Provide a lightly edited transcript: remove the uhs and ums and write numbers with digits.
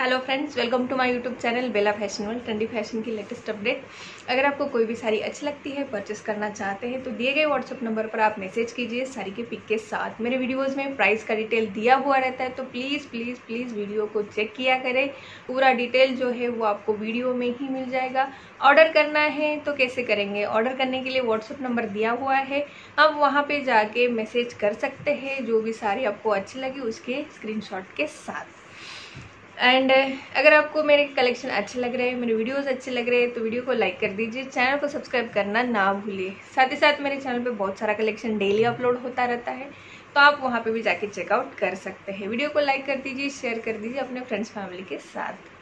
Hello friends, welcome to my YouTube channel Bela fashion world. Trendy fashion की latest update. अगर आपको कोई भी साड़ी अच्छी लगती है, परचेस करना चाहते हैं तो दिए गए व्हाट्सअप नंबर पर आप मैसेज कीजिए साड़ी के पिक के साथ। मेरे वीडियोस में प्राइस का डिटेल दिया हुआ रहता है, तो प्लीज़ प्लीज़ प्लीज़ वीडियो को चेक किया करें। पूरा डिटेल जो है वो आपको वीडियो में ही मिल जाएगा। ऑर्डर करना है तो कैसे करेंगे? ऑर्डर करने के लिए व्हाट्सअप नंबर दिया हुआ है, आप वहाँ पर जाके मैसेज कर सकते हैं जो भी साड़ी आपको अच्छी लगी उसके स्क्रीनशॉट के साथ। एंड अगर आपको मेरे कलेक्शन अच्छे लग रहे हैं, मेरे वीडियोस अच्छे लग रहे हैं तो वीडियो को लाइक कर दीजिए, चैनल को सब्सक्राइब करना ना भूलिए। साथ ही साथ मेरे चैनल पे बहुत सारा कलेक्शन डेली अपलोड होता रहता है, तो आप वहाँ पे भी जाके चेकआउट कर सकते हैं। वीडियो को लाइक कर दीजिए, शेयर कर दीजिए अपने फ्रेंड्स फैमिली के साथ।